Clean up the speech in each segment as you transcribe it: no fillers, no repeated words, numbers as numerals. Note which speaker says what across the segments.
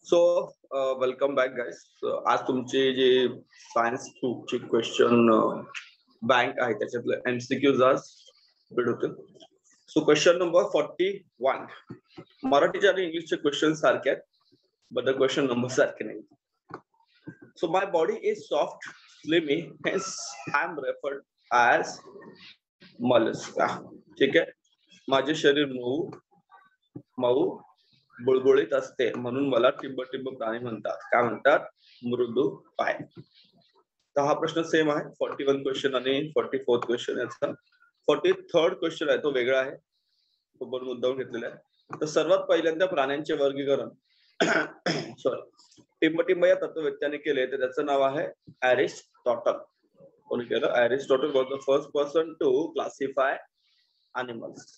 Speaker 1: So welcome back guys. आज तुमचे जे सायन्स ची क्वेश्चन बँक आहे त्याच्यातलं एमसीक्यूज आज भेट होते. So question number 41. मराठीचे आणि इंग्लिशचे क्वेश्चन सारखे आहेत, बट द क्वेश्चन नंबर सारखे नाही. So my body is soft slimy, hence I am referred as Mollusca. ठीक आहे, माझे शरीर मऊ बुळबुळीत असते म्हणून मला टिंब प्राणी म्हणतात. काय म्हणतात? मृदू पाय. तर हा प्रश्न सेम आहे. 41 क्वेश्चन आणि 44 क्वेश्चन याचा. 43rd क्वेश्चन आहे तो वेगळा आहे, तो पण मुद्दाम घेतलेला आहे. तर सर्वात पहिल्यांदा प्राण्यांचे वर्गीकरण टिंब या तत्ववेत्याने केले, तर त्याचं नाव आहे एरिस्टॉटल. कोणी केलं? Aristotle was the first person to classify animals.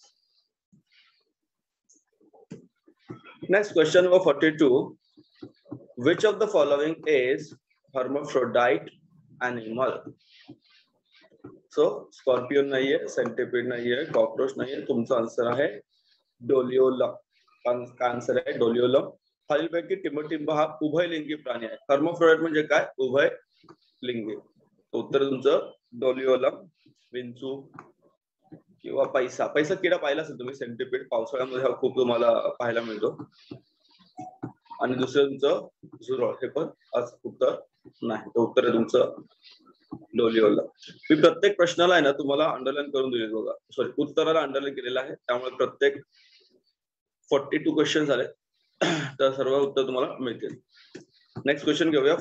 Speaker 1: Next question number 42. Which of the following is hermaphrodite animal? So scorpion नाहीये, centipede नाहीये, cockroach नाहीये. तुमचा आन्सर आहे डोलिओलम. काय आन्सर आहे? डोलिओलम. खालीलपैकी टिंब हा उभयलिंगी प्राणी आहे. hermaphrodite म्हणजे काय? उभयलिंगी. उत्तर तुमचं डोलिओलम, विंचू किंवा पैसा किडा पाहिला असेल तुम्ही. सेंटिपीड पावसाळ्यामध्ये खूप तुम्हाला पाहायला मिळतो. आणि दुसरं तुमचं झुरळ, हे पण उत्तर नाही. तर उत्तर आहे तुमचं डोलिओलम. मी प्रत्येक प्रश्नाला आहे ना तुम्हाला अंडरलाईन करून दिले बघा. सॉरी, उत्तराला अंडरलाईन केलेलं आहे, त्यामुळे प्रत्येक 42 क्वेश्चन झाले, तर सर्व उत्तर तुम्हाला मिळतील. नेक्स्ट क्वेश्चन घेऊया.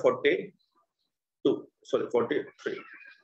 Speaker 1: 43.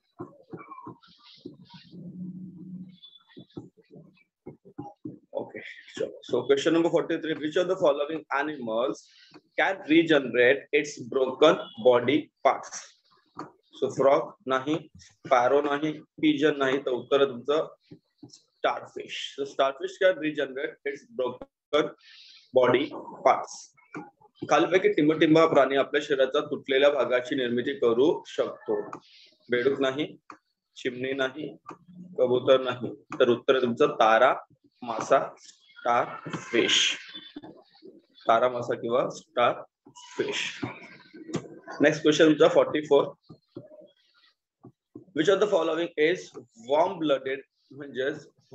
Speaker 1: Okay, so question number 43. Which of the following animals can regenerate its broken body parts? So frog नाही, sparrow नाही, pigeon नाही. तर उत्तर आहे तुमचं starfish. So starfish can regenerate its broken body parts. खालीलपैकी टिंब हा प्राणी आपल्या शरीराच्या तुटलेल्या भागाची निर्मिती करू शकतो. बेडूक नाही, चिमणी नाही, कबूतर नाही. तर उत्तर आहे तुमचं तारा मासा, स्टार फिश. तारा मासा किंवा स्टार फिश. नेक्स्ट क्वेश्चन तुमचा 44. Which of the following is warm blooded म्हणजे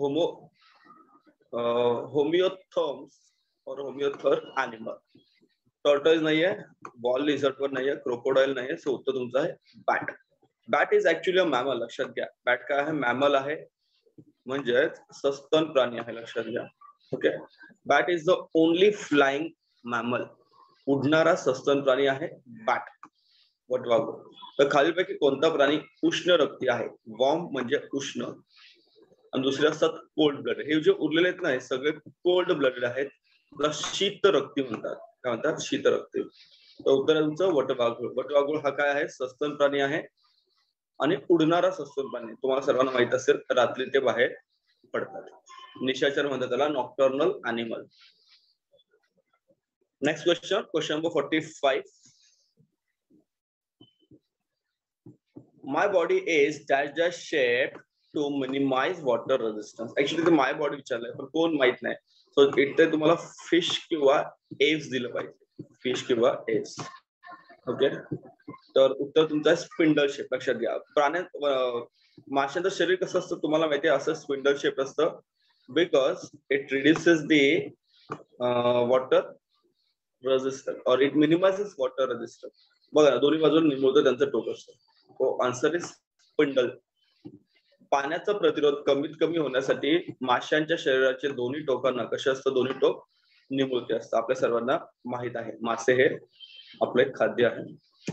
Speaker 1: homeotherms or homeotherm animal. Tortoise नाहीये, बॉल लिझर्ड पण नाहीये, क्रोकोडाईल नाहीये. सो उत्तर तुमचं आहे bat. Bat is actually a mammal. लक्षात घ्या, बॅट काय आहे? मॅमल आहे, म्हणजे सस्तन प्राणी आहे. लक्षात घ्या. Okay, bat is the only flying mammal. उडणारा सस्तन प्राणी आहे बॅट. वटवाघूळ. तर खालीलपैकी कोणता प्राणी उष्ण रक्ती आहे? वॉर्म म्हणजे उष्ण, आणि दुसरे असतात कोल्ड ब्लडेड. हे जे उरलेले आहेत ना, हे सगळे कोल्ड ब्लडेड आहेत. त्याला शीत रक्ती म्हणतात. काय म्हणतात? शीत रक्ती. तर उत्तर तुमचं वटवाघूळ. वटवाघूळ हा काय आहे? सस्तन प्राणी आहे आणि उडणारा सस्तन प्राणी. तुम्हाला सर्वांना माहित असेल, रात्री ते बाहेर पडतात. निशाचर म्हणतात त्याला, nocturnal animal. Next question number 45. My body is dash shape to minimise water resistance. Actually ते माय बॉडी विचारलंय, पण कोण माहित नाही. सो इथे तुम्हाला फिश किंवा एव्स दिलं पाहिजे. फिश किंवा एव्स. ओके, तर उत्तर तुमचं स्पिंडल शेप. लक्षात घ्या. माशांचं शरीर कसं असतं तुम्हाला माहिती आहे? असं स्पिंडल शेप असतं, because it reduces the water resistance or it minimises water resistance. बघा, दोन्ही बाजूला निमुळतं त्यांचं टोक असतं. तो आन्सर इज स्पिंडल. पाण्याचा प्रतिरोध कमीत कमी होण्यासाठी माशांच्या शरीराचे दोन्ही टोकांना कसे असतं? दोन्ही टोक निमुळते असतं. आपल्या सर्वांना माहित आहे, मासे हे आपले खाद्य आहे.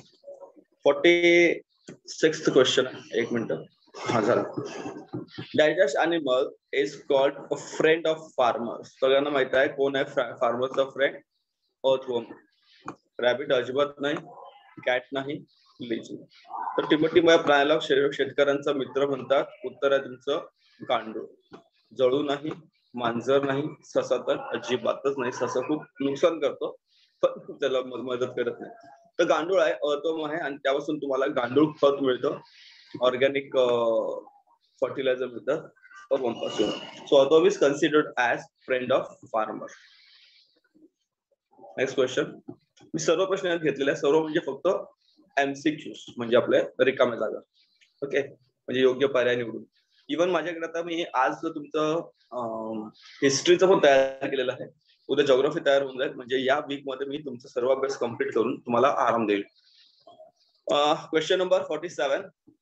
Speaker 1: 46th question. एक मिनिट. हा झाला. Digest animal is called a friend of farmers. सगळ्यांना माहित आहे कोण आहे फार्मरचा फ्रेंड? अर्थवर्म. रॅबिट अजिबात नाही, कॅट नाही, लिच नाही. तर टिंब या प्राण्याला शेतकऱ्यांचा मित्र म्हणतात. उत्तर आहे तुमचं गांडूळ. जळू नाही, मांजर नाही, ससा तर अजिबातच नाही. ससा खूप नुकसान करतो, पण त्याला मदत करत नाही. तर गांडूळ आहे, अर्थवर्म आहे, आणि त्यापासून तुम्हाला गांडूळ खत मिळतं, ऑर्गॅनिक फर्टिलायझर मिळतं अर्थवर्मपासून. So earthworm is considered as friend of farmer. Next question मी सर्व प्रश्न घेतलेले आहे, सर्व म्हणजे फक्त MCQs म्हणजे आपल्या रिकाम्या जागा. ओके, म्हणजे योग्य पर्याय निवडून. इव्हन माझ्याकडे आता मी आज तुमचं हिस्ट्रीचं पण तयार केलेलं आहे, उद्या जॉग्राफी तयार होऊन जाईल, म्हणजे या वीक मध्ये मी तुमचा सर्व अभ्यास कम्प्लीट करून तुम्हाला आराम देईल. Question number 47.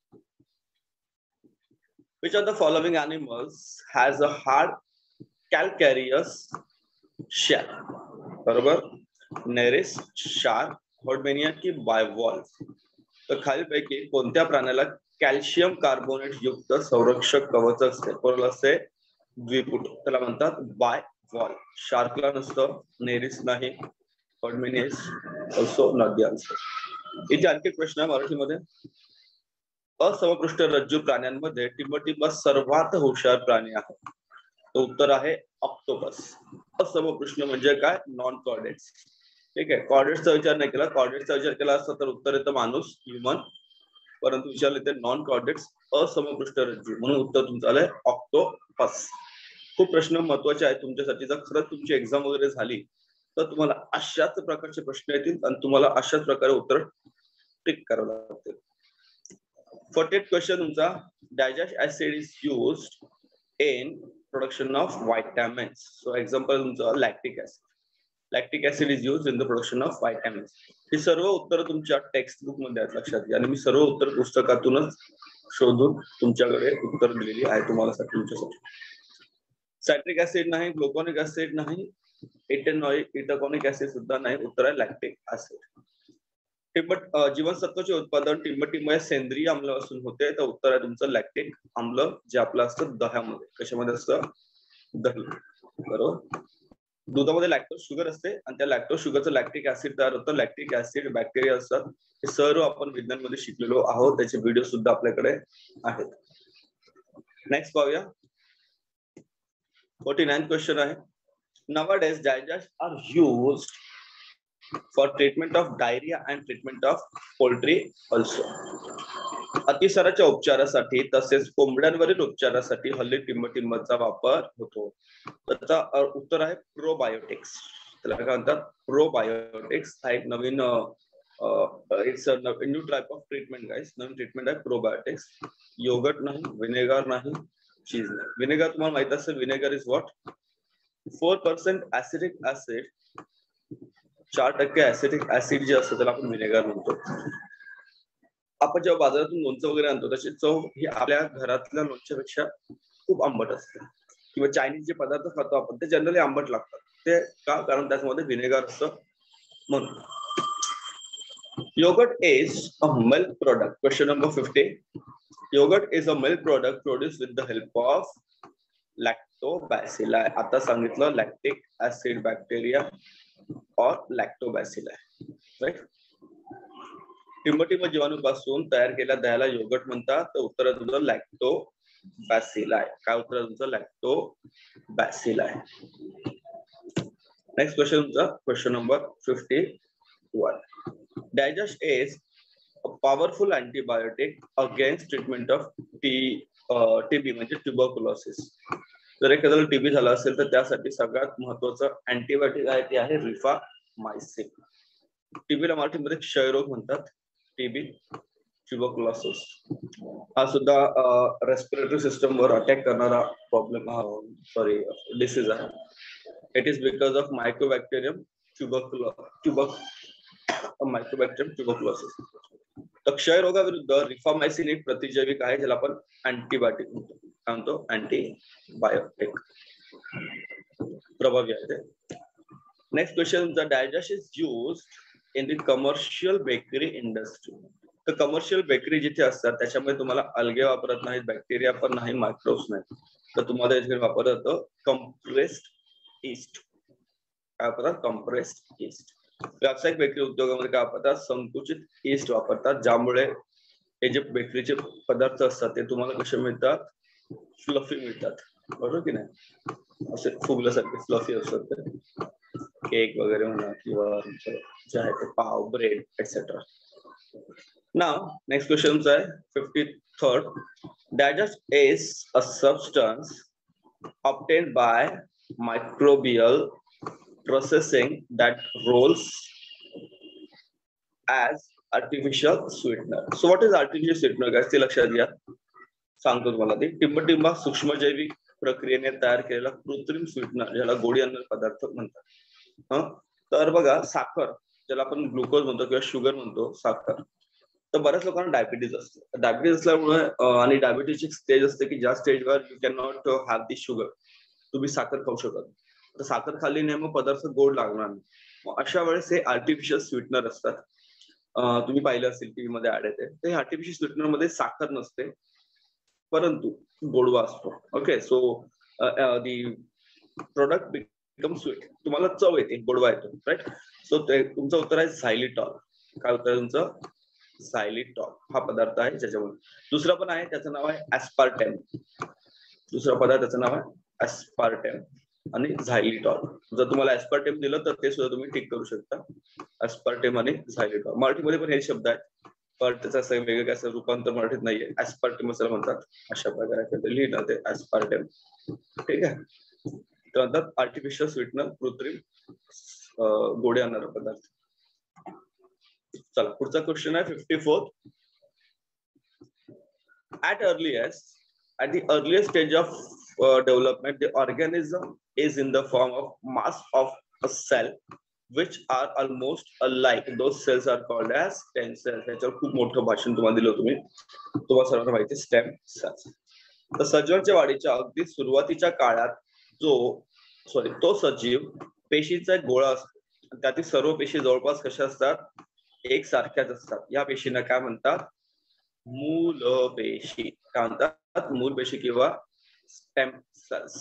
Speaker 1: Which of the following animals has a hard calcareous shell? बरोबर, नेरिस, शार्क, हॉर्डमेनिया की बायवॉल्व. तर खालीलपैकी कोणत्या प्राण्याला कॅल्शियम कार्बोनेट युक्त संरक्षक कवच असते? कोणाला असते? द्विपुट, त्याला म्हणतात बायवॉल्व. शार्कला नसतं, नेरिस नाही, Herdmanias also not the answer. इथे आणखी प्रश्न आहे मराठीमध्ये. असमपृष्ठ रज्जू प्राण्यांमध्ये टिंबटिंब सर्वात हुशार प्राणी आहे. तो उत्तर आहे ऑक्टोपस. असमपृष्ठ म्हणजे काय? Non chordates. ठीक आहे, कॉर्डेट्सचा विचार नाही केला. कॉर्डेट्सचा विचार केला असता तर उत्तर येतं माणूस, ह्युमन, परंतु विचारले ते नॉन कॉर्डेट्स, असमपृष्ठ रज्जू, म्हणून उत्तर तुमचं आलंय ऑक्टोपस. खूप प्रश्न महत्वाचे आहेत तुमच्यासाठी. जर खरंच तुमची एक्झाम वगैरे झाली तर तुम्हाला अशाच प्रकारचे प्रश्न येतील आणि तुम्हाला अशाच प्रकारे उत्तर टिक करावं लागतील. 48 क्वेश्चन तुमचा. Digest acid is used in production of vitamins. So example तुमचं lactic acid. Lactic acid is used in the production of vitamins. ही सर्व उत्तर तुमच्या टेक्स्ट बुक मध्ये आहेत, लक्षात घ्या. आणि मी सर्व उत्तर पुस्तकातूनच शोधून तुमच्याकडे उत्तर दिलेली आहे तुम्हाला तुमच्यासाठी. सायट्रिक ऍसिड नाही, ग्लुकोनिक ऍसिड नाही, इटॅकॉनिक ऍसिड सुद्धा नाही, उत्तर आहे लॅक्टिक ऍसिड. जीवनसत्वाचे उत्पादन टिंबटिंब सेंद्रिय आम्लापासून होते, तर उत्तर आहे तुमचं लॅक्टिक आम्ल, जे आपलं असतं दह्यामध्ये. कशामध्ये असतं? दही. बरोबर. दुधामध्ये लॅक्टोज शुगर असते आणि त्या लॅक्टोज शुगरचं लॅक्टिक ऍसिड तयार होतं. लॅक्टिक ऍसिड बॅक्टेरिया असतात. हे सर्व आपण विज्ञानमध्ये शिकलेलो आहोत, त्याचे व्हिडिओ सुद्धा आपल्याकडे आहेत. नेक्स्ट पाहूया. 49 क्वेश्चन आहे. Nowadays digest are used for treatment of diarrhea and treatment of poultry also. अतिसाराच्या उपचारासाठी तसेच कोंबड्यांवरील उपचारासाठी हल्ली टिंबटिंबाचा वापर होतो. त्याचा उत्तर आहे प्रोबायोटिक्स. त्याला काय म्हणतात? प्रोबायोटिक्स. हा एक नवीन it's a new type of treatment guys. नवीन ट्रीटमेंट आहे प्रोबायोटिक्स. योगर्ट नाही, विनेगर नाही, चीज नाही. विनेगर तुम्हाला माहित असेल, vinegar is what? 4% acidic acid, 4% acidic acid जे असतं त्याला आपण विनेगर म्हणतो. आपण जेव्हा बाजारातून लोणचं वगैरे आणतो त्याची चव ही आपल्या घरातल्या लोणच्यापेक्षा खूप आंबट असते. किंवा चायनीज जे पदार्थ खातो आपण ते जनरली आंबट लागतात. ते का? कारण त्याच्यामध्ये विनेगर असतं म्हणून. Yogurt is a milk product. Question number 50. Yogurt is a milk product produced with the help of lactobacilli. आता सांगितलं लॅक्टिक ऍसिड बॅक्टेरिया और लॅक्टोबॅसिली, राईट. टिंबटिंब जीवाणूपासून तयार केलेल्या दह्याला योगर्ट म्हणतात, तर उत्तर आहे तुमचं लॅक्टोबॅसिली. काय उत्तर आहे तुमचं? लॅक्टोबॅसिली. नेक्स्ट क्वेश्चन तुमचा, question number 51. Digest is a powerful antibiotic against treatment of TB म्हणजे ट्युबरक्युलोसिस. जर एखाद्याला टीबी झाला असेल तर त्यासाठी सगळ्यात महत्वाचं अँटीबायोटिक आहे ते आहे रिफामायसिन. टीबीला मराठीमध्ये क्षयरोग म्हणतात. टीबी, ट्युबरक्युलोसिस हा सुद्धा रेस्पिरेटरी सिस्टम वर अटॅक करणारा प्रॉब्लेम, डिसीज आहे. It is because of mycobacterium mycobacterium tuberculosis. तर क्षयरोगाविरुद्ध रिफामायसिन एक प्रतिजैविक आहे ज्याला आपण अँटीबायोटिक म्हणतो. काय म्हणतो? अँटीबायोटिक. प्रभावी आहे ते. Next question, the digest is used in the commercial bakery industry. तर कमर्शियल बेकरी जिथे असतात त्याच्यामध्ये तुम्हाला अलगे वापरत नाहीत, बॅक्टेरिया पण नाही, मायक्रोब्स नाही, तर तुम्हाला इथे वापरलं जातं कम्प्रेस्ड ईस्ट. काय वापरतात? Compressed east. व्यावसायिक बेकरी उद्योगामध्ये काय वापरतात? संकुचित ईस्ट वापरतात, ज्यामुळे हे जे बेकरीचे पदार्थ असतात ते तुम्हाला कसे मिळतात? फ्लफी मिळतात. बरोबर की नाही? असे फुगल्यासारखे फ्लफी असतात ते. केक वगैरे म्हणा किंवा जे आहे ते पाव, ब्रेड एक्सेट्रा. नाव नेक्स्ट क्वेश्चन आहे 53rd. Digest is a substance obtained by microbial processing that rolls as artificial sweetener. So what is artificial sweetener guys? ते लक्षात घ्या, सांगतो तुम्हाला. ते टिंबटिंबा सूक्ष्मजैविक प्रक्रियेने तयार केलेला कृत्रिम स्वीटनर, ज्याला गोडी आणणारे पदार्थ म्हणतात. तर बघा, साखर ज्याला आपण ग्लुकोज म्हणतो किंवा शुगर म्हणतो, साखर, तर बऱ्याच लोकांना डायबिटीज असते. डायबिटीज असल्यामुळे आणि डायबिटीजची स्टेज असते की ज्या स्टेजवर you can not have the sugar, तुम्ही साखर खाऊ शकत. तर साखर खाल्ली नाही मग पदार्थ गोड लागणार नाही. मग अशा वेळेस हे आर्टिफिशियल स्वीटनर असतात. तुम्ही पाहिलं असेल टीव्ही मध्ये ऍड येते. तर हे आर्टिफिशियल स्वीटनर मध्ये साखर नसते परंतु गोडवा असतो. Okay, so the product become sweet, तुम्हाला चव येते, गोडवा येतो, राईट. सो तुमचं उत्तर आहे झायलिटॉल. काय उत्तर आहे तुमचं? झायलिटॉल हा पदार्थ आहे ज्याच्यामध्ये. दुसरा पण आहे, त्याचं नाव आहे ऍस्पार्टेम. दुसरा पदार्थ त्याचं नाव आहे ऍस्पार्टेम आणि झायलिटॉल. जर तुम्हाला ऍस्पार्टेम दिलं तर ते सुद्धा तुम्ही टिक करू शकता. ऍस्पार्टेम आणि झायलिटॉल. मराठीमध्ये पण हे शब्द आहेत, पण त्याचं असं वेगळं असं रूपांतर मराठीत नाहीये. ऍस्पार्टेम असं म्हणतात. अशा प्रकारे लिहिलं ते ऍस्पार्टेम. ठीक आहे. तर म्हणतात आर्टिफिशियल स्वीटनर, कृत्रिम गोडे आणणारा पदार्थ. चला पुढचा क्वेश्चन आहे 54. At the earliest stage of development, the organism is in the form of mass of a cell which are almost alike. Those cells are called as stem cells. त्याच्यावर खूप मोठं भाषण तुम्हाला दिलं तुम्ही, तुम्हाला सर्वांना माहिती स्टेम सेल्स. तर सजीवांच्या वाढीच्या अगदी सुरुवातीच्या काळात तो सजीव पेशीचा एक गोळा असतो. त्यातील सर्व पेशी जवळपास कशा असतात? एक सारख्याच असतात. या पेशींना काय म्हणतात? मूल पेशी. काय म्हणतात? मूल पेशी किंवा स्टेम सेल्स.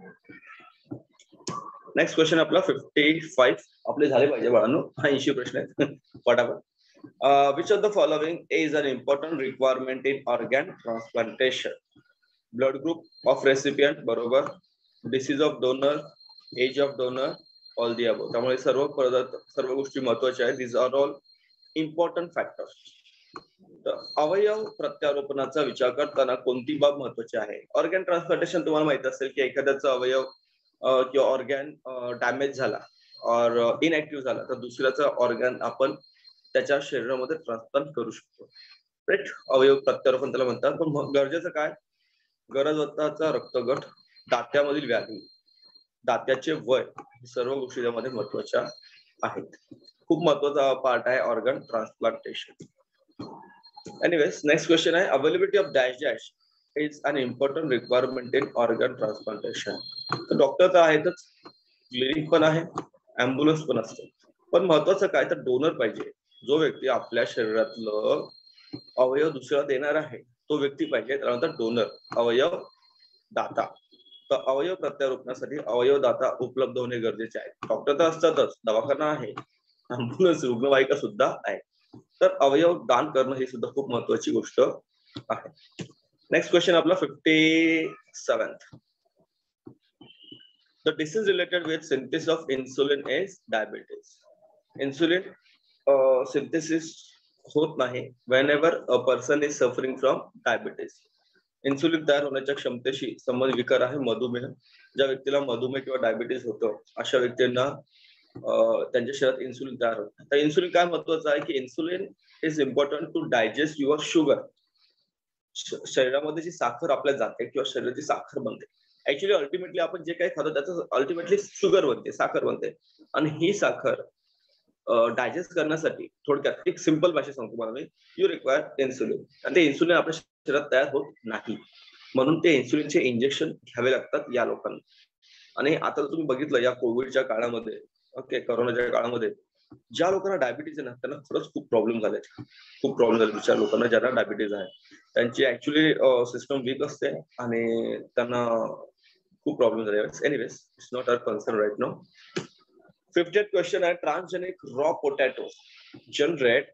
Speaker 1: नेक्स्ट क्वेश्चन आपला 55. आपले झाले पाहिजे बाळांनो, 80 प्रश्न आहेत पटापट. Which of the following is an important requirement in organ transplantation? Blood group of recipient, बरोबर. Disease of donor, age of donor, all the above. त्यामुळे सर्व गोष्टी महत्वाच्या आहेत. These are all important factors. अवयव प्रत्यारोपणाचा विचार करताना कोणती बाब महत्वाची आहे? ऑर्गन ट्रान्सप्लांटेशन तुम्हाला माहित असेल की एखाद्याचा अवयव किंवा ऑर्गन डॅमेज झाला और इनएक्टिव्ह झाला तर दुसऱ्याचा ऑर्गन आपण त्याच्या शरीरामध्ये ट्रान्सप्लांट करू शकतो, राईट. अवयव प्रत्यारोपण त्याला म्हणतात. पण गरजेचं काय? गरजवताचा रक्तगट, दात्यामधील व्याधी, दात्याचे वय, सर्व गोष्टी त्यामध्ये महत्वाच्या आहेत. खूप महत्वाचा पार्ट आहे organ transplantation. Anyways, next question आहे availability of dash is an important requirement in organ transplantation. तर डॉक्टर तर आहेतच, क्लिनिक पण आहे, ऍम्ब्युलन्स पण असते, पण महत्वाचं काय तर डोनर पाहिजे. जो व्यक्ती आपल्या शरीरातलं अवयव दुसऱ्याला देणार आहे तो व्यक्ती पाहिजे, त्याला म्हणतात डोनर, अवयव दाता. तर अवयव प्रत्यारोपणासाठी अवयव दाता उपलब्ध होणे गरजेचे आहे. डॉक्टर तर असतातच, दवाखाना आहे, ऍम्ब्युलन्स, रुग्णवाहिका सुद्धा आहे. तर अवयव दान करणं ही सुद्धा खूप महत्वाची गोष्ट आहे. नेक्स्ट क्वेश्चन आपला 57. The disease related with synthesis of insulin is diabetes. Insulin synthesis होत नाही whenever a person is suffering from diabetes. Insulin तयार होण्याच्या क्षमतेशी संबंधित विकार आहे मधुमेह. ज्या व्यक्तीला मधुमेह किंवा डायबिटीज होतो अशा व्यक्तींना त्यांच्या शरीरात इन्सुलिन तयार होतं. तर इन्सुलिन काय महत्वाचं आहे की insulin is important to digest your sugar. शरीरामध्ये जी साखर आपल्या जाते किंवा शरीराची साखर बनते, ऍक्च्युली अल्टिमेटली आपण जे काही खातो त्याचं अल्टिमेटली शुगर बनते, साखर बनते. आणि ही साखर डायजेस्ट करण्यासाठी थोडक्यात एक सिंपल भाषेत सांगतो तुम्हाला मी, यू रिक्वायर इन्सुलिन. आणि ते इन्सुलिन आपल्या शरीरात तयार होत नाही, म्हणून ते इन्सुलिनचे इंजेक्शन घ्यावे लागतात या लोकांना. आणि आता तुम्ही बघितलं या कोविडच्या काळामध्ये, ओके, कोरोनाच्या काळामध्ये ज्या लोकांना डायबिटीज आहे ना त्यांना खरंच खूप प्रॉब्लेम झाले. खूप प्रॉब्लेम झाले विचार लोकांना ज्यांना डायबिटीज आहे. त्यांची ऍक्च्युली सिस्टम वीक असते आणि त्यांना खूप प्रॉब्लेम झाले. Anyways, it's not our concern right now. 50th question आहे transgenic raw potato generate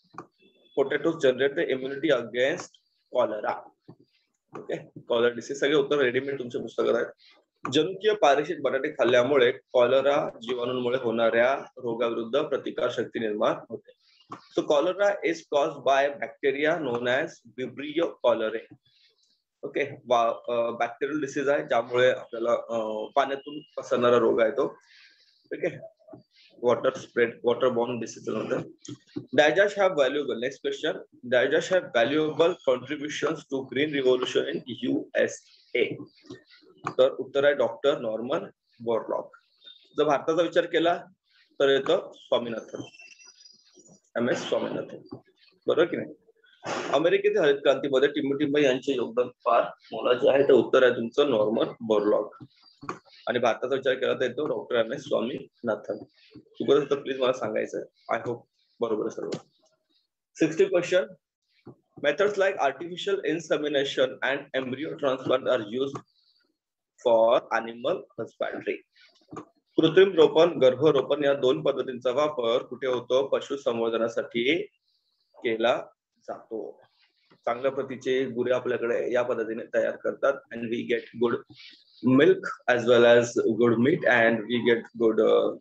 Speaker 1: the immunity against cholera. Okay, cholera disease. सगळे उत्तर रेडीमेड तुमच्या पुस्तकात आहेत. जनुकीय पारेषित बटाटे खाल्ल्यामुळे कॉलरा जीवाणूंमुळे होणाऱ्या रोगाविरुद्ध प्रतिकार शक्ती निर्माण होते. So cholera is caused by bacteria known as Vibrio cholerae. Okay, bacterial disease आहे ज्यामुळे आपल्याला पाण्यातून पसरणारा रोग आहे तो. ओके, waterborne diseases होते. Digest have valuable. Next question. Digest have valuable contributions to green revolution in USA. तर उत्तर आहे डॉक्टर नॉर्मन बोरलॉग. जर भारताचा विचार केला तर येतं स्वामीनाथन, MS स्वामीनाथन, बरोबर की नाही. अमेरिकेतील हरित क्रांतीमध्ये टिंबटिंब यांचे योगदान फार मोलाचे आहे. तर उत्तर आहे तुमचं नॉर्मन बोरलॉग. आणि भारताचा विचार केला तर येतो डॉक्टर MS स्वामीनाथन. चुकत तर प्लीज मला सांगायचं. आय होप बरोबर सर्व. 60 question. Methods like artificial insemination and embryo transplant are used for animal husbandry. कृत्रिम रोपण, गर्भरोपण या दोन पद्धतींचा वापर कुठे होतो? पशुसंवर्धनासाठी केला जातो. चांगल्या प्रतीचे गुरे आपल्याकडे या पद्धतीने तयार करतात and we get good milk as well as good meat and we get good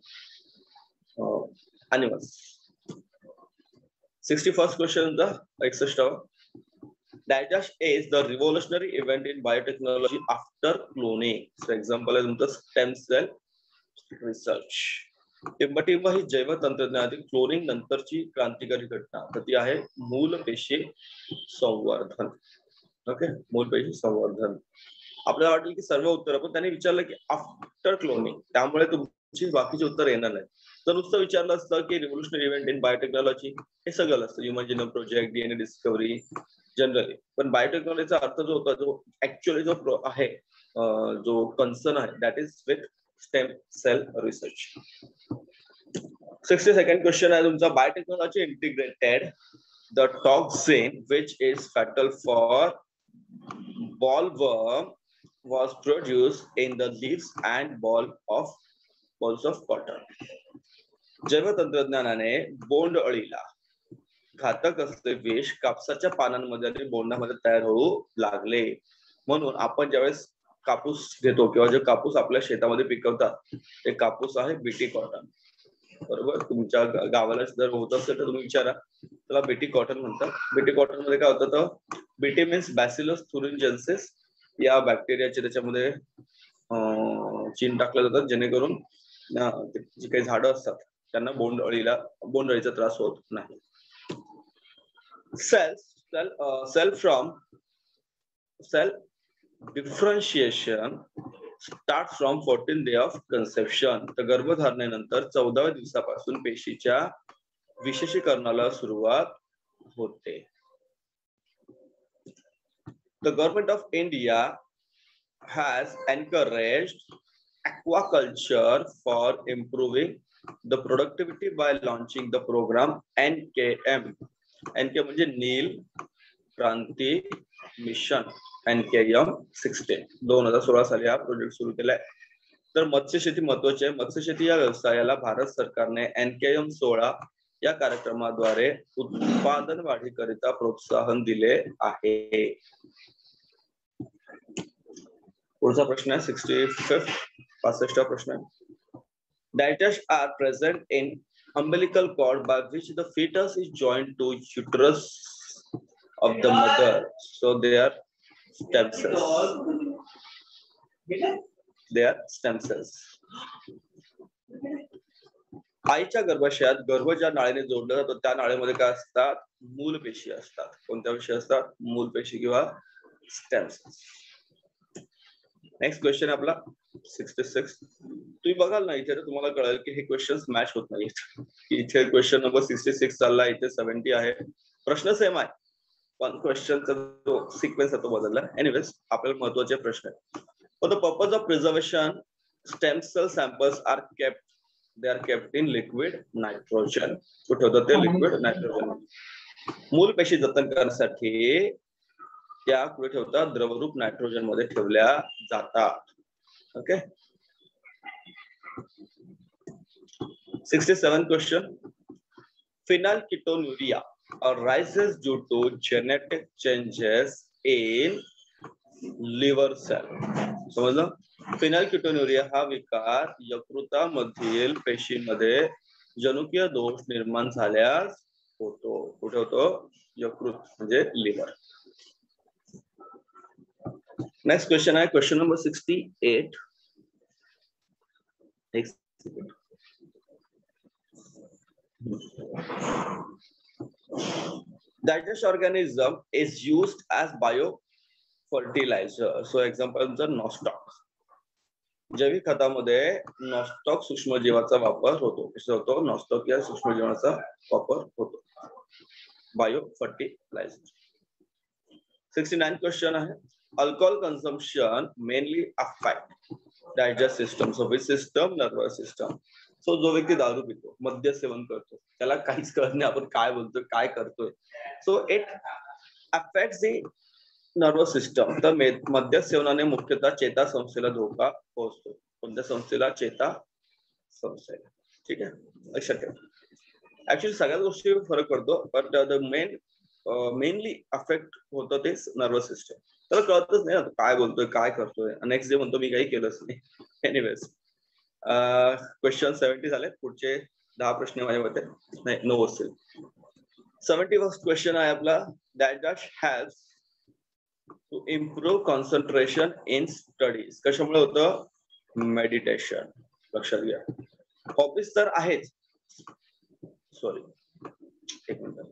Speaker 1: animals. 61st question, the 61st. Digest is the revolutionary event in biotechnology after cloning. For example, is the stem cell research. टिंबटिंब ही जैव तंत्रज्ञानातील cloning नंतरची क्रांतिकारी घटना. तर ती आहे मूल पेशी संवर्धन. ओके, मूल पेशी संवर्धन. आपल्याला वाटेल की सर्व उत्तर, पण त्यांनी विचारलं की आफ्टर क्लोनिंग, त्यामुळे तुमची बाकीची उत्तर येणार नाही. तर नुसतं विचारलं असतं की रिव्होल्युशनरी इव्हेंट इन बायोटेक्नॉलॉजी, हे सगळं असतं. Human genome project, DNA discovery generally. पण बायोटेक्नॉलॉजीचा अर्थ जो होता, जो ऍक्च्युअली जो आहे, जो कन्सर्न आहे, that is with stem cell research. 62nd question आहे तुमचा. Biotechnology integrated the toxin which is fatal for bollworm was produced in the leaves and balls of cotton. जैव तंत्रज्ञानाने बोंड अळीला घातक असले विष कापसाच्या पानांमध्ये आणि बोंडामध्ये तयार होऊ लागले. म्हणून आपण ज्यावेळेस कापूस घेतो किंवा जे कापूस आपल्या शेतामध्ये पिकवतात ते कापूस आहे बीटी कॉटन. बरोबर, तुमच्या गावाला जर होत असेल तर तुम्ही विचारा, त्याला बीटी कॉटन म्हणतात. बीटी कॉटन मध्ये काय होतं, तर बीटी मीन्स बॅसिलस thuringiensis या बॅक्टेरियाचे त्याच्यामध्ये चीन टाकले जातात, जेणेकरून जी काही झाडं असतात त्यांना बोंड अळीचा त्रास होत नाही. Cell differentiation starts from 14th day of conception. तर गर्भधारणेनंतर 14व्या दिवसापासून पेशीच्या विशेषीकरणाला सुरुवात होते. The government of India has encouraged aquaculture for improving the productivity by launching the program NKM. NK म्हणजे नील क्रांती मिशन. NKM 16 2016 साली हा प्रोजेक्ट सुरू केलाय. तर मत्स्यशेती महत्वाची आहे. मत्स्यशेती या व्यवसायाला भारत सरकारने NKM 16 या कार्यक्रमाद्वारे उत्पादन वाढीकरिता प्रोत्साहन दिले आहे. पुढचा प्रश्न आहे 65th प्रश्न आहे. Digest are present in umbilical cord by which the fetus is joined to uterus of the mother. So they are stem cells. They are stem cells. आईच्या गर्भाशयात गर्भ ज्या नाळीने जोडला जातो त्या नाळीमध्ये काय असतात? मूलपेशी असतात. कोणत्या पेशी असतात? मूलपेशी किंवा स्टेम सेल्स. नेक्स्ट क्वेश्चन आपला 66. तुम्ही बघाल ना इथे, तुम्हाला कळेल की हे क्वेश्चन मॅच होत नाहीत. इथे क्वेश्चन नंबर 66 चालला, इथे 70 आहे. प्रश्न सेम आहे, पण क्वेश्चनचा जो सिक्वेन्स आहे तो बदलला. एनिवेज, आपल्याला महत्वाचे प्रश्न आहे. For the purpose of preservation stem cell samples are kept. They are kept in liquid nitrogen. कुठे होतं ते? Liquid nitrogen. मूल पेशी जतन करण्यासाठी त्या कुठे ठेवतात? द्रवरूप नायट्रोजन मध्ये ठेवल्या जातात. Okay. 67 question. Phenylketonuria arises due to genetic changes in liver cell. समजलं? फिनाइलकीटोन्युरिया हा विकार यकृतामधील पेशीमध्ये जनुकीय दोष निर्माण झाल्यास होतो. कुठे होतो? यकृत म्हणजे लिव्हर. नेक्स्ट क्वेश्चन आहे question number 68. Digest organism is used as biofertilizer. So example जर नॉस्टॉक, जैविक खतामध्ये नॉस्टॉक सूक्ष्मजीवाचा वापर होतो. कसा होतो? नॉस्टॉक या सूक्ष्मजीवाचा वापर होतो. बायोफर्टिलायझर. 69 क्वेश्चन आहे. Alcohol consumption mainly affect digest system. So which system? Nervous system. So जो व्यक्ती दारू पितो, मद्य सेवन करतो, त्याला काहीच कळत नाही आपण काय बोलतोय, काय करतोय. So it affects the nervous system. तर मद्य सेवनाने मुख्यतः चेता संस्थेला धोका पोहोचतो. कोणत्या संस्थेला? चेता संस्थेला. ठीक आहे, लक्षात ठेवा. ऍक्च्युअली सगळ्याच गोष्टी फरक पडतो, बट द मेनली अफेक्ट होतं ते नर्वस सिस्टम. त्याला कळतच नाही ना काय बोलतोय, काय करतोय. नेक्स्ट डे म्हणतो मी काही केलंच नाही. एनिवेज, क्वेश्चन 70 झाले. पुढचे 10 प्रश्न माझ्या मते नाही 9 असतील. 71st क्वेश्चन आहे आपला. Digest helps to improve concentration in studies. कशामुळे होतं? मेडिटेशन. लक्षात घ्या. हॉबीज तर आहेच. सॉरी, एक मिनिट.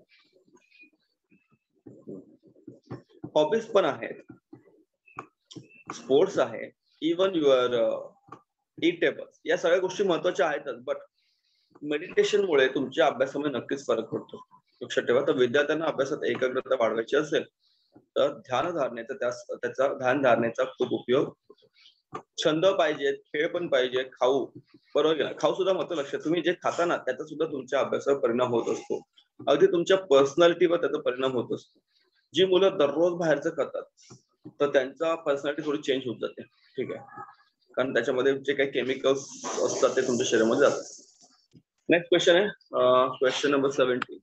Speaker 1: हॉबीज पण आहेत, स्पोर्ट्स आहे, इवन युअर इटेबल्स, या सगळ्या गोष्टी महत्वाच्या आहेतच. बट मेडिटेशन मुळे तुमच्या अभ्यासामध्ये नक्कीच फरक पडतो. लक्षात ठेवा. तर विद्यार्थ्यांना अभ्यासात एकाग्रता वाढवायची असेल तर त्याचा ध्यान धारणेचा खूप उपयोग होतो. छंद पाहिजे, खेळ पण पाहिजे, खाऊ, बरोबर आहे ना? खाऊ सुद्धा महत्व. लक्षात, तुम्ही जे खाता ना त्याचा सुद्धा तुमच्या अभ्यासावर परिणाम होत असतो. अगदी तुमच्या पर्सनॅलिटीवर त्याचा परिणाम होत असतो. जी मुलं दररोज बाहेरचं खातात तर त्यांचा पर्सनॅलिटी थोडी चेंज होत जाते. ठीक आहे, कारण त्याच्यामध्ये जे काही केमिकल्स असतात ते तुमच्या शरीरामध्ये जातात. नेक्स्ट क्वेश्चन आहे question number 70.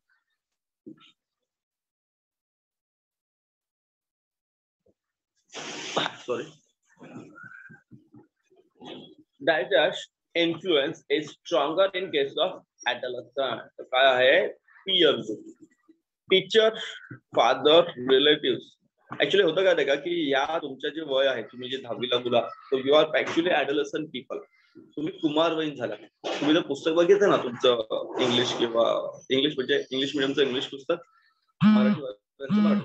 Speaker 1: Sorry. Digest influence is stronger in case of adolescent. तर काय आहे? Peer group, teacher, father, relative. Actually होतं काय का की या तुमच्या जे वय आहे, तुम्ही जे 10वीला मुला, तो you are actually adolescent people. तुम्ही कुमारवयीन झाला. तुम्ही जर पुस्तक बघितलं ना तुमचं इंग्लिश किंवा इंग्लिश म्हणजे इंग्लिश मिडियमचं इंग्लिश पुस्तक, मराठी.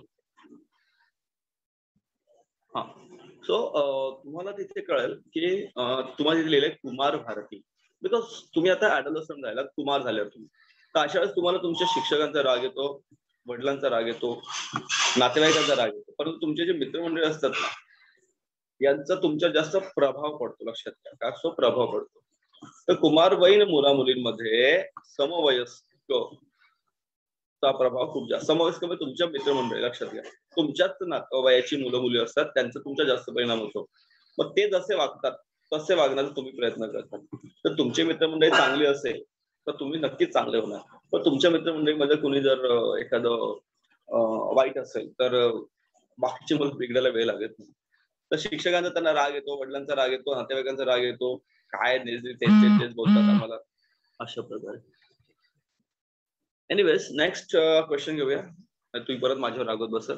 Speaker 1: हा. सो तुम्हाला तिथे कळेल की तुम्हाला तिथे लिहिलंय कुमार भारती. बिकॉज तुम्ही आता ऍडोलसेंट झाला, कुमार झाल्यावर तुम्ही. तर अशा वेळेस तुम्हाला तुमच्या शिक्षकांचा राग येतो, वडिलांचा राग येतो, नातेवाईकांचा राग येतो. परंतु तुमचे जे मित्रमंडळी असतात ना, यांचा तुमच्या जास्त प्रभाव पडतो. लक्षात घ्या. का? सो प्रभाव पडतो. तर कुमारवयीन मुला मुलींमध्ये समवयस्क चा प्रभाव खूप जास्त. समवयस्क म्हणजे तुमच्या मित्रमंडळी. लक्षात घ्या, तुमच्याच वयाची मुलं मुली असतात, त्यांचा तुमच्या जास्त परिणाम होतो. मग ते जसे वागतात तसे वागण्याचा तुम्ही प्रयत्न करता. तर तुमची मित्रमंडळी चांगली असेल तर तुम्ही नक्कीच चांगले होणार. पण तुमच्या मित्रमंडळीमध्ये कुणी जर एखादं वाईट असेल तर बाकीची मुलं बिघडायला वेळ लागत नाही. तर शिक्षकांचा त्यांना राग येतो, वडिलांचा राग येतो, नातेवाईकांचा राग येतो. काय तेच बोलतात आम्हाला, अशा प्रकारे. एनिवेज, नेक्स्ट क्वेश्चन घेऊया. तुम्ही परत माझ्यावर रागवत बसल.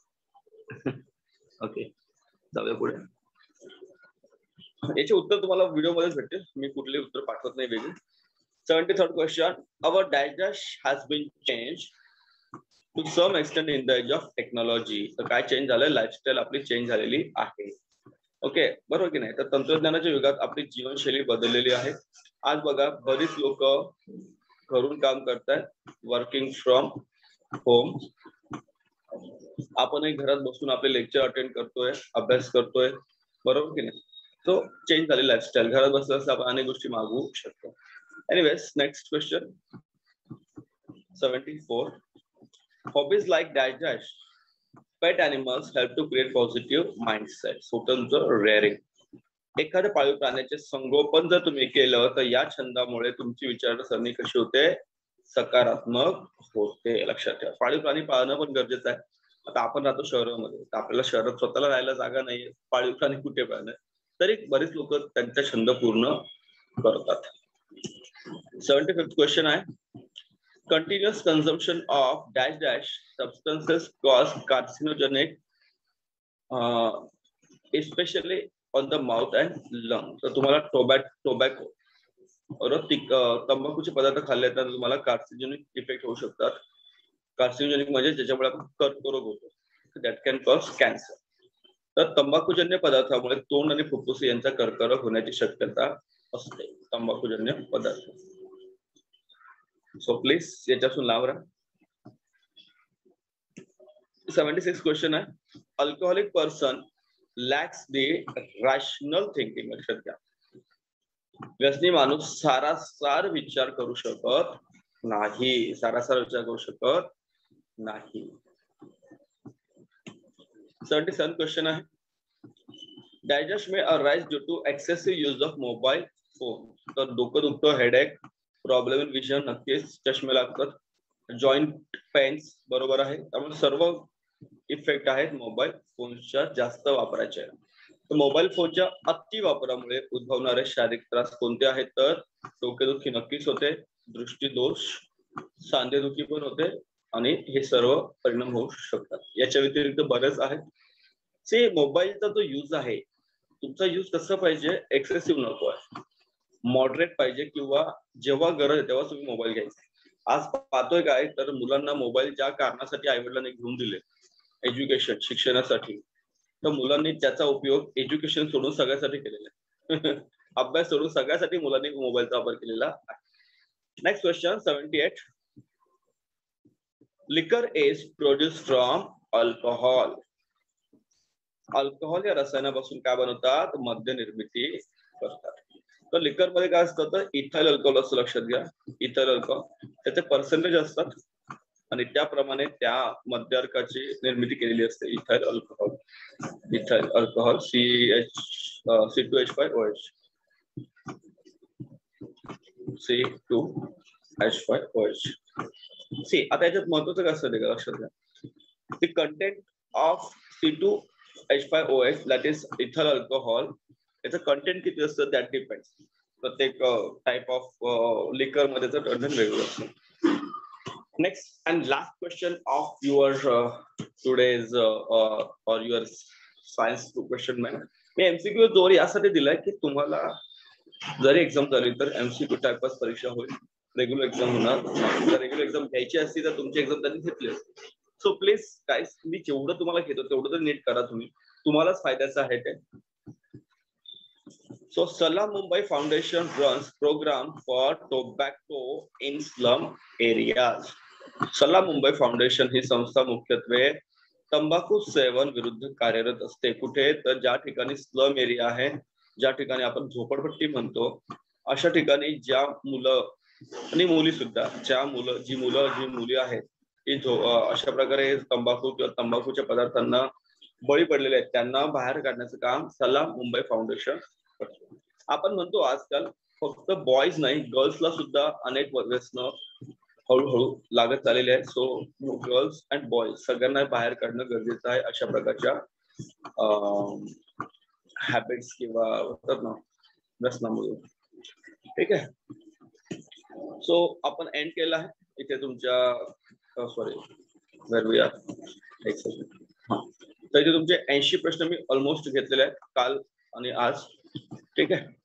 Speaker 1: ओके, जाऊया पुढे. याचे उत्तर तुम्हाला व्हिडिओ मध्येच भेटतील. मी कुठले उत्तर पाठवत नाही वेगळे. 73rd question. Our digest has been change to some extent in the age of technology. तर काय चेंज झालंय? लाईफस्टाईल आपली चेंज झालेली आहे. ओके, बरोबर की नाही? तर तंत्रज्ञानाच्या युगात आपली जीवनशैली बदललेली आहे. आज बघा, बरीच लोक घरून काम करतायत, वर्किंग फ्रॉम होम. आपणही घरात बसून आपले लेक्चर अटेंड करतोय, अभ्यास करतोय, बरोबर की नाही? सो चेंज झाली लाईफस्टाईल. घरात बसल्यास आपण अनेक गोष्टी मागवू शकतो. Anyways, next question 74. Hobbies like digest pet animals help to create positive mindset. So तुमचं रेअरिंग, एखाद्या पाळीव प्राण्याचे संगोपन जर तुम्ही केलं तर या छंदामुळे तुमची विचारसरणी कशी होते? सकारात्मक होते. लक्षात ठेवा. पाळीव प्राणी पाळणं पण गरजेचं आहे. आता आपण राहतो शहरामध्ये, तर आपल्याला शहरात स्वतःला राहायला जागा नाहीये, पाळीव प्राणी कुठे पाळणं? तरी बरेच लोक त्यांचा छंद पूर्ण करतात. 75th क्वेश्चन आहे. Continuous consumption of dash dash substances cause carcinogenic especially on the mouth and lung. तर तुम्हाला टोबॅको तंबाखूचे पदार्थ खाल्ले तर तुम्हाला कार्सिनोजेनिक इफेक्ट होऊ शकतात. कार्सिनोजेनिक म्हणजे ज्याच्यामुळे आपण कर्करोग होतो, दॅट कॅन कॉज कॅन्सर. तर तंबाखूजन्य पदार्थामुळे तोंड आणि फुफ्फुस यांचा कर्करोग होण्याची शक्यता असते. तंबाखूजन्य पदार्थ. सो प्लीज याच्यापासून लांब राहा. 76 क्वेश्चन आहे. Alcoholic person lacks the rational thinking. लक्षात घ्या, व्यसनी माणूस सारासार विचार करू शकत नाही. सारासार विचार करू शकत नाही. 77 क्वेश्चन आहे. Digest may arise due to excessive use of mobile phone. तर डोकं दुखतं, हेडेक, प्रॉब्लेम इन विजन, नक्कीच चष्मे लागतात, जॉईंट पेन्स, बरोबर आहे. त्यामुळे सर्व इफेक्ट आहेत मोबाईल फोनच्या जास्त वापराचे. तर मोबाईल फोनच्या अति वापरामुळे उद्भवणारे शारीरिक त्रास कोणते आहेत? तर डोकेदुखी नक्कीच होते, दृष्टीदोष, सांधेदुखी पण होते, आणि हे सर्व परिणाम होऊ शकतात. याच्या व्यतिरिक्त बरेच आहेत. से मोबाईलचा जो यूज आहे, तुमचा यूज कसं पाहिजे? एक्सेसिव्ह नको आहे, मॉडरेट पाहिजे, किंवा जेव्हा गरज आहे तेव्हा तुम्ही मोबाईल घ्यायचा. आज पाहतोय काय, तर मुलांना मोबाईल ज्या कारणासाठी आईवडिलांनी घेऊन दिले, एज्युकेशन, शिक्षणासाठी, तर मुलांनी त्याचा उपयोग एज्युकेशन सोडून सगळ्यासाठी केलेला आहे. अभ्यास सोडून सगळ्यासाठी मुलांनी मोबाईलचा वापर केलेला आहे. Next question 78. Liquor is produce from alcohol. Alcohol या रसायनापासून काय बनवतात? मद्य निर्मिती करतात. तर लिकर मध्ये काय असतं? तर इथाइल अल्कोहोल असं लक्षात घ्या. इथाइल अल्कोहोल त्याचे पर्सेंटेज असतात, आणि त्याप्रमाणे त्या मद्यार्काची निर्मिती केलेली असते. Ethyl alcohol, ethyl alcohol C2H5OH, C2H5OH. See, आता याच्यात महत्वाचं काय असतं ते लक्षात घ्या. The content of C2H5OH that is ethyl alcohol, याचं कंटेंट किती असतं दॅट डिपेंड्स. प्रत्येक टाइप ऑफ लिकर मध्ये त्याचं कंटेंट वेगळं असतं. Next and last question of your today's और युअर सायन्स क्वेश्चन मॅन. मी एमसीक्यू जोर यासाठी दिलाय की तुम्हाला जरी एक्झाम झाली तर एमसीक्यू टाइपच परीक्षा होईल, रेग्युलर एक्झाम होणार. जर रेग्युलर एक्झाम घ्यायची असती तर तुमची एक्झाम त्यांनी घेतली असते. सो प्लीज गाईज, मी जेवढं तुम्हाला घेतो तेवढं तर नीट करा तुम्ही, तुम्हालाच फायद्याचं आहे ते. So Salam Mumbai Foundation runs program for tobacco in slum areas. Salam Mumbai Foundation ही संस्था मुख्यत्वे तंबाखू सेवन विरुद्ध कार्यरत असते. कुठे? तर ज्या ठिकाणी स्लम एरिया आहे, ज्या ठिकाणी आपण झोपडपट्टी म्हणतो, अशा ठिकाणी ज्या मुलं आणि मुली सुद्धा, जी मुली आहेत ती अशा प्रकारे तंबाखू किंवा तंबाखूच्या पदार्थांना बळी पडलेले आहेत, त्यांना बाहेर काढण्याचं काम सलाम मुंबई फाउंडेशन करतो. आपण म्हणतो आजकाल फक्त बॉईज नाही, गर्ल्सला सुद्धा अनेक व्यसनं हळूहळू लागत चाललेले आहेत. सो गर्ल्स अँड बॉईज सगळ्यांना बाहेर काढणं गरजेचं आहे अशा प्रकारच्या हॅबिट्स किंवा व्यसनामुळे. ठीक आहे. सो आपण एंड केला आहे इथे तुमच्या सॉरी तर इथे तुमचे 80 प्रश्न मी ऑलमोस्ट घेतलेले आहेत काल आणि आज. ठीक आहे.